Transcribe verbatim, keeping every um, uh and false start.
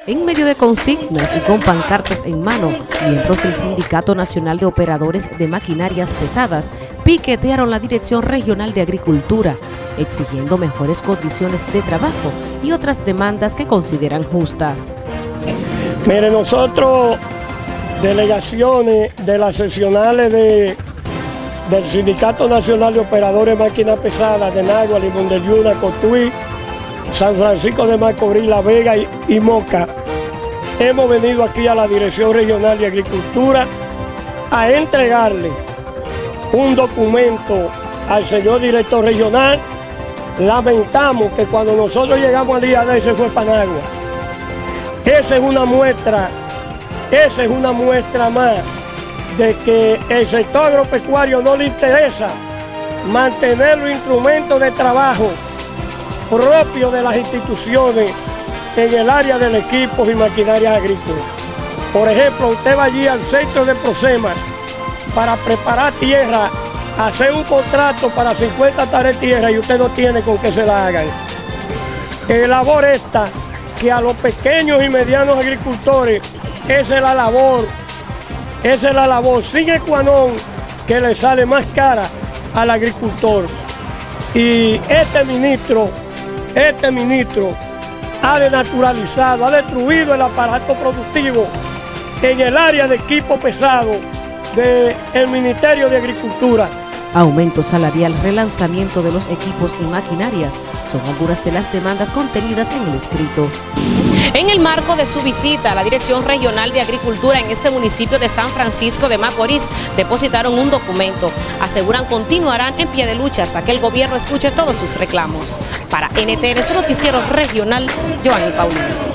En medio de consignas y con pancartas en mano, miembros del Sindicato Nacional de Operadores de Maquinarias Pesadas piquetearon la Dirección Regional de Agricultura, exigiendo mejores condiciones de trabajo y otras demandas que consideran justas. Mire, nosotros, delegaciones de las seccionales de, del Sindicato Nacional de Operadores de Máquinas Pesadas de Nagua, Limón de Yuna, Cotuí, San Francisco de Macorís, La Vega y, y Moca, hemos venido aquí a la Dirección Regional de Agricultura a entregarle un documento al señor director regional. Lamentamos que cuando nosotros llegamos al día de ese fue para Nagua. Esa es una muestra, esa es una muestra más de que el sector agropecuario no le interesa mantener los instrumentos de trabajo propios de las instituciones en el área del equipo y maquinaria agrícola. Por ejemplo, usted va allí al centro de Prosema para preparar tierra, hacer un contrato para cincuenta tareas de tierra y usted no tiene con qué se la hagan. Es labor esta que a los pequeños y medianos agricultores, esa es la labor, esa es la labor sine qua non que le sale más cara al agricultor. Y este ministro, este ministro ha denaturalizado, ha destruido el aparato productivo en el área de equipo pesado del Ministerio de Agricultura. Aumento salarial, relanzamiento de los equipos y maquinarias son algunas de las demandas contenidas en el escrito. En el marco de su visita a la Dirección Regional de Agricultura en este municipio de San Francisco de Macorís, depositaron un documento. Aseguran continuarán en pie de lucha hasta que el gobierno escuche todos sus reclamos. Para N T N, su noticiero regional, Joanny Paulino.